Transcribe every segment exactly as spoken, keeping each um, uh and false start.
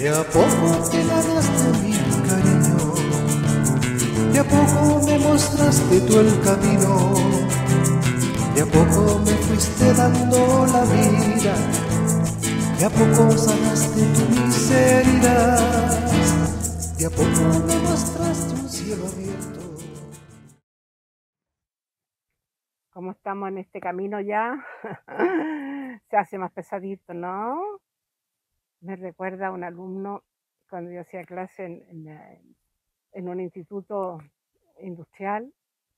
De a poco te ganaste mi cariño, de a poco me mostraste tú el camino, de a poco me fuiste dando la vida, de a poco sanaste tu miseria, de a poco me mostraste un cielo abierto. Como estamos en este camino ya, se hace más pesadito, ¿no? Me recuerda a un alumno cuando yo hacía clase en, en, en un instituto industrial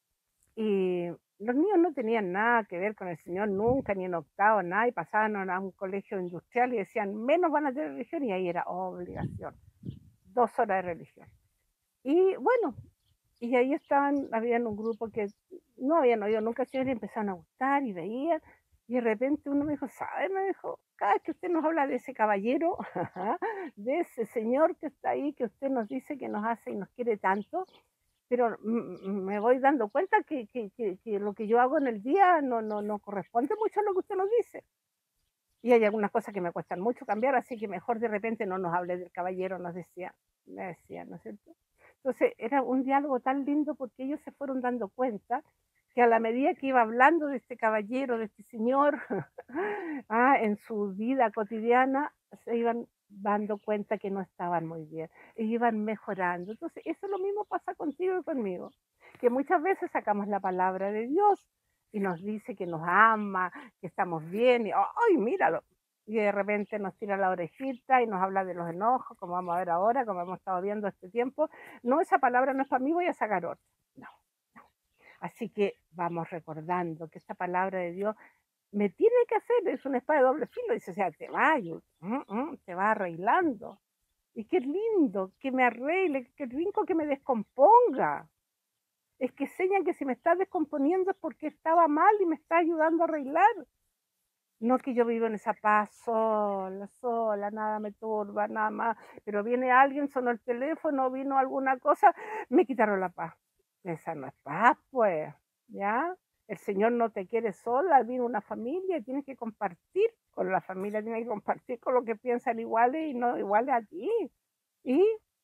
y los niños no tenían nada que ver con el Señor nunca, ni en octavo, nada, y pasaban a un colegio industrial y decían, menos van a tener religión, y ahí era obligación, dos horas de religión. Y bueno, y ahí estaban, habían un grupo que no habían oído nunca al Señor y empezaron a gustar y veían, y de repente uno me dijo, ¿sabe? Me dijo, cada vez que usted nos habla de ese caballero, de ese señor que está ahí, que usted nos dice que nos hace y nos quiere tanto, pero me voy dando cuenta que, que, que, que lo que yo hago en el día no, no, no corresponde mucho a lo que usted nos dice. Y hay algunas cosas que me cuestan mucho cambiar, así que mejor de repente no nos hable del caballero, nos decía, me decía, ¿no es cierto? Entonces era un diálogo tan lindo porque ellos se fueron dando cuenta que a la medida que iba hablando de este caballero, de este señor, ah, en su vida cotidiana, se iban dando cuenta que no estaban muy bien, e iban mejorando. Entonces eso lo mismo pasa contigo y conmigo, que muchas veces sacamos la palabra de Dios y nos dice que nos ama, que estamos bien, y ¡ay, míralo! Y de repente nos tira la orejita y nos habla de los enojos, como vamos a ver ahora, como hemos estado viendo este tiempo. No, esa palabra no es para mí, voy a sacar otra. No, no. Así que vamos recordando que esta palabra de Dios me tiene que hacer, es una espada de doble filo, dice, o sea, te va, yo, mm, mm, te va arreglando. Y qué lindo que me arregle, qué rico que me descomponga. Es que enseñan que si me está descomponiendo es porque estaba mal y me está ayudando a arreglar. No que yo vivo en esa paz sola, sola, nada me turba, nada más. Pero viene alguien, sonó el teléfono, vino alguna cosa, me quitaron la paz. Esa no es paz, pues, ¿ya? El Señor no te quiere sola, vino una familia y tienes que compartir con la familia, tienes que compartir con los que piensan iguales y no iguales a ti. Y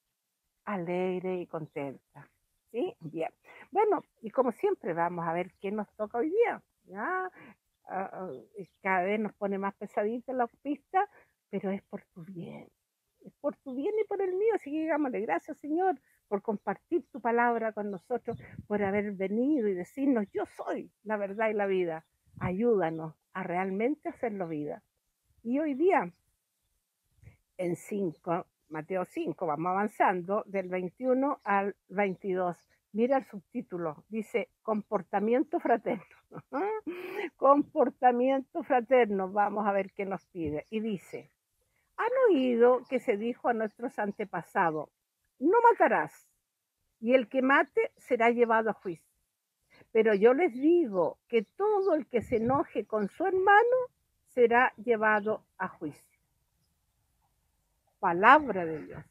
alegre y contenta. ¿Sí? Bien. Bueno, y como siempre vamos a ver qué nos toca hoy día. ¿Ya? Uh, uh, cada vez nos pone más pesadita la pista, pero es por tu bien. Es por tu bien y por el mío. Así que digámosle gracias, Señor, por compartir tu palabra con nosotros, por haber venido y decirnos, yo soy la verdad y la vida. Ayúdanos a realmente hacerlo vida. Y hoy día, en cinco, Mateo cinco, vamos avanzando, del veintiuno al veintidós. Mira el subtítulo, dice comportamiento fraterno. Comportamiento fraterno, vamos a ver qué nos pide. Y dice, han oído que se dijo a nuestros antepasados, no matarás, y el que mate será llevado a juicio. Pero yo les digo que todo el que se enoje con su hermano será llevado a juicio. Palabra de Dios.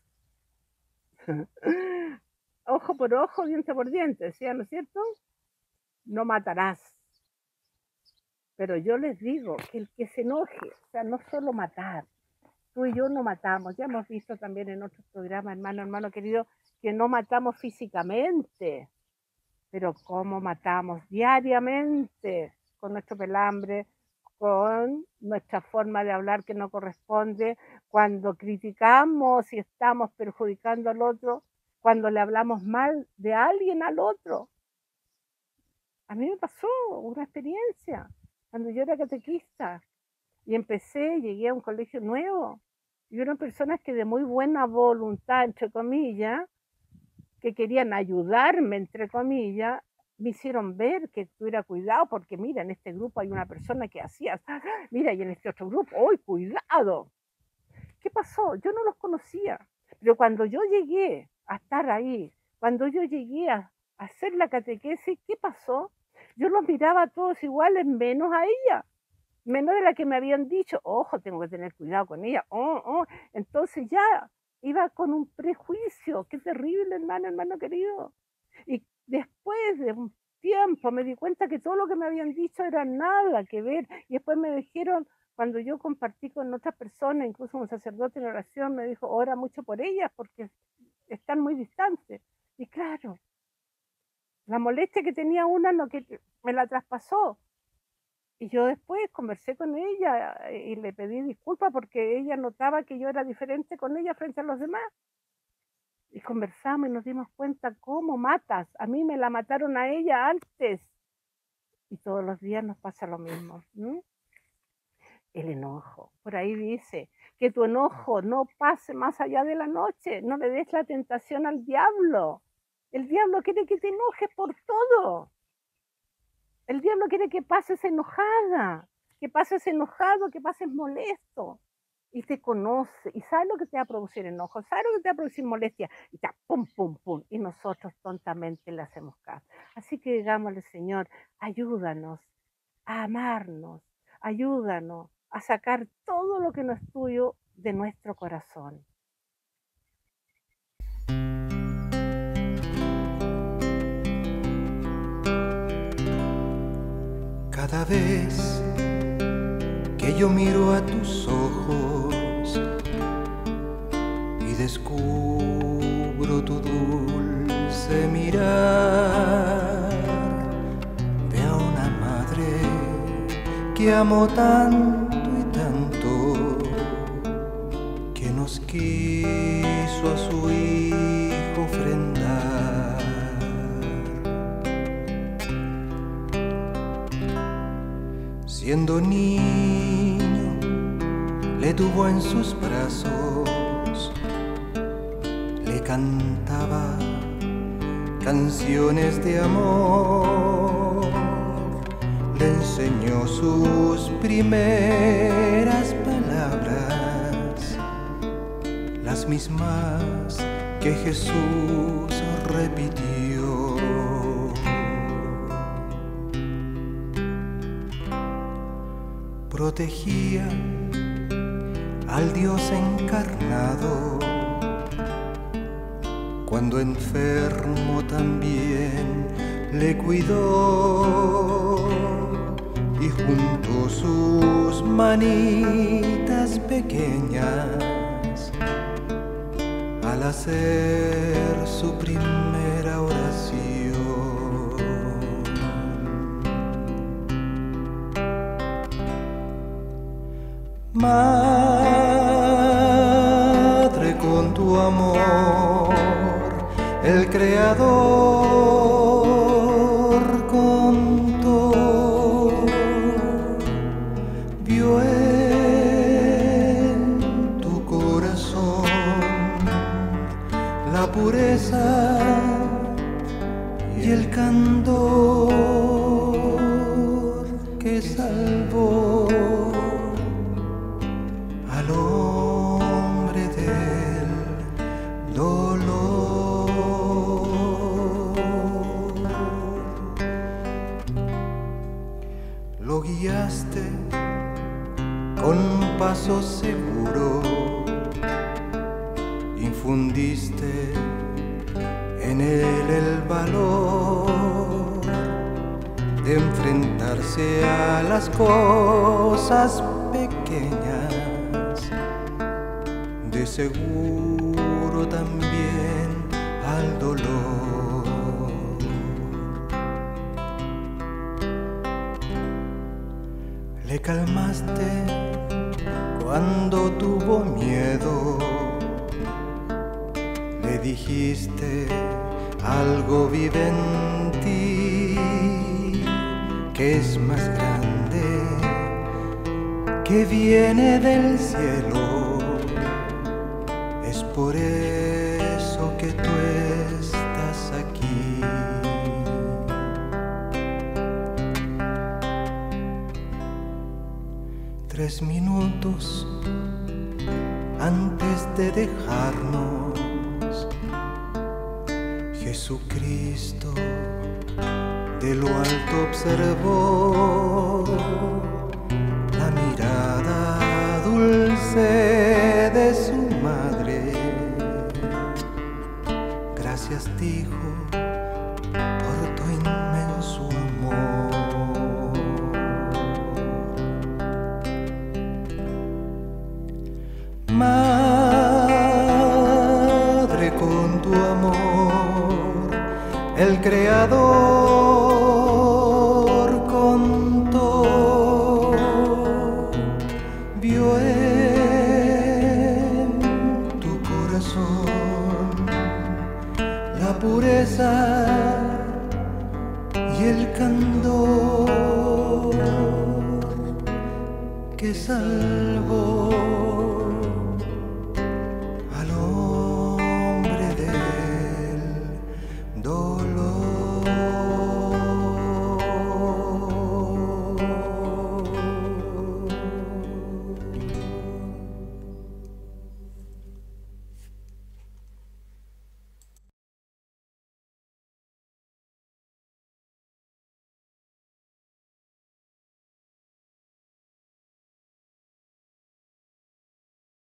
Ojo por ojo, diente por diente, ¿sí? ¿No es cierto? No matarás. Pero yo les digo que el que se enoje, o sea, no solo matar, tú y yo no matamos, ya hemos visto también en otros programas, hermano, hermano querido, que no matamos físicamente, pero cómo matamos diariamente con nuestro pelambre, con nuestra forma de hablar que no corresponde, cuando criticamos y estamos perjudicando al otro, cuando le hablamos mal de alguien al otro. A mí me pasó una experiencia cuando yo era catequista y empecé, llegué a un colegio nuevo y eran personas que de muy buena voluntad, entre comillas, que querían ayudarme, entre comillas, me hicieron ver que tuviera cuidado, porque mira, en este grupo hay una persona que hacía, mira, y en este otro grupo, ¡uy, cuidado! ¿Qué pasó? Yo no los conocía, pero cuando yo llegué a estar ahí, cuando yo llegué a hacer la catequesis, ¿qué pasó? Yo los miraba a todos iguales, menos a ella, menos de la que me habían dicho, ojo, tengo que tener cuidado con ella, oh, oh. Entonces ya iba con un prejuicio, qué terrible, hermano, hermano querido. Y después de un tiempo me di cuenta que todo lo que me habían dicho era nada que ver, y después me dijeron, Cuando yo compartí con otras personas, incluso un sacerdote en oración me dijo, ora mucho por ellas porque están muy distantes. Y claro, la molestia que tenía una no que me la traspasó. Y yo después conversé con ella y le pedí disculpas porque ella notaba que yo era diferente con ella frente a los demás. Y conversamos y nos dimos cuenta cómo matas. A mí me la mataron a ella antes. Y todos los días nos pasa lo mismo. ¿Mm? El enojo. Por ahí dice que tu enojo no pase más allá de la noche. No le des la tentación al diablo. El diablo quiere que te enojes por todo. El diablo quiere que pases enojada, que pases enojado, que pases molesto. Y te conoce, y sabe lo que te va a producir enojo, sabe lo que te va a producir molestia, y está pum, pum, pum, y nosotros tontamente le hacemos caso. Así que digámosle, Señor, ayúdanos a amarnos, ayúdanos a sacar todo lo que no es tuyo de nuestro corazón. Cada vez que yo miro a tus ojos y descubro tu dulce mirar, veo una madre que amó tanto y tanto, que nos quiso a su hijo ofrendar. Siendo niño, le tuvo en sus brazos, le cantaba canciones de amor, le enseñó sus primeras palabras, las mismas que Jesús repitió. Protegía al Dios encarnado, cuando enfermo también le cuidó, y junto sus manitas pequeñas, al hacer su primera oración, Madre, con tu amor, el Creador contó, vio en tu corazón la pureza y el candor que salvó al hombre del dolor. Lo guiaste con paso seguro, infundiste en él el valor de enfrentarse a las cosas pequeñas, de seguro también al dolor. Le calmaste cuando tuvo miedo, le dijiste algo vive en ti que es más grande, que viene del cielo. Es por eso que tú estás aquí. Tres minutos antes de dejarnos, Jesucristo de lo alto observó la mirada dulce de su madre. Gracias, dijo, por tu inmenso amor. Madre, con tu amor, el Creador contó, vio en tu corazón la pureza y el candor que salvó